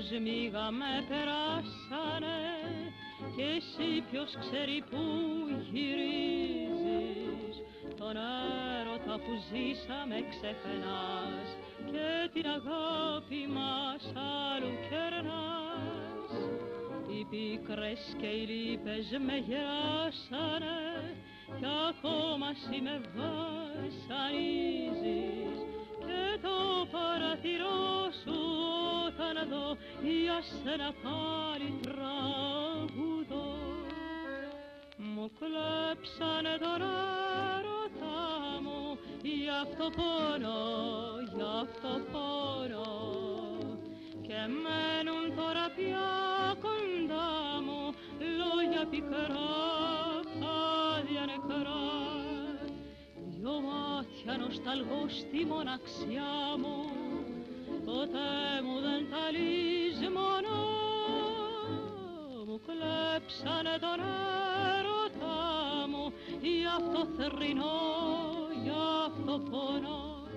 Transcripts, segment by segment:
σμίγα με περάσανε κι εσύ ποιος ξέρει που γυρίζεις. Τον έρωτα που ζήσαμε ξεχνάς και την αγάπη μας αλλού κερνάς. Οι πίκρες και οι λύπες με γεράσανε κι ακόμα εσύ με βασανίζεις. Και το παραθυρό σου όταν δω για σένα πάλι τραγουδώ. Μου κλέψανε τον έρωτα μου, γι' αυτό πονώ, γι' αυτό πονώ. Και μένουν τώρα πια κοντά μου λόγια πικρά, χάδια νεκρά. Δυο μάτια νοσταλγώ στη μοναξιά μου, ποτέ μου δεν τα λησμονώ. Μου κλέψανε τον έρωτα μου, γι' αυτό θρηνώ, γι' αυτό πονώ.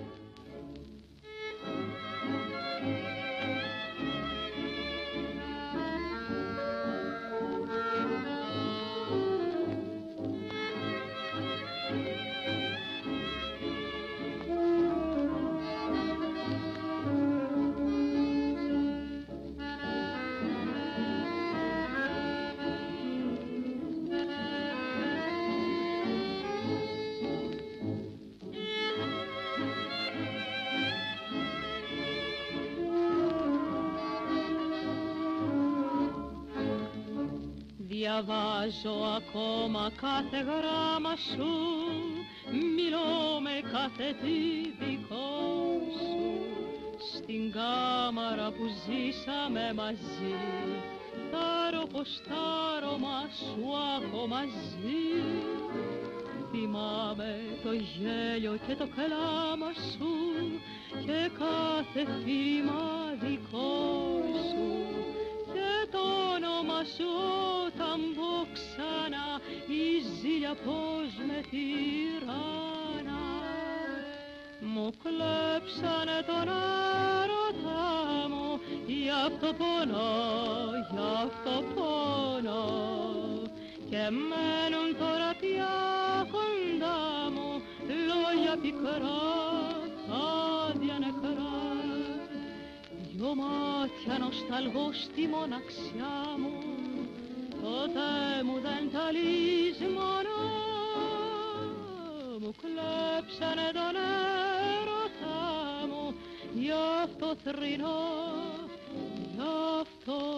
Διαβάζω ακόμα κάθε γράμμα σου, μιλώ με κάθε τι δικό σου. Στην κάμαρα που ζήσαμε μαζί, θάρω πως τ' άρωμα σου έχω μαζί. Θυμάμαι το γέλιο και το κλάμα σου και κάθε φίλημα δικό σου. Και το όνομα σου όταν πω ξανά, η ζήλια πως με τυράνα. Μου κλέψανε τον έρωτα μου, γι' αυτό πονώ, γι' αυτό πονώ. Και μένουν τώρα πια κοντά μου λόγια πικρά, χάδια νεκρά. Δυο μάτια νοσταλγώ στη μοναξιά μου, ποτέ μου δεν τα λησμονώ. Μου κλέψανε τον έρωτα μου, γι' αυτό θρηνώ, γι' αυτό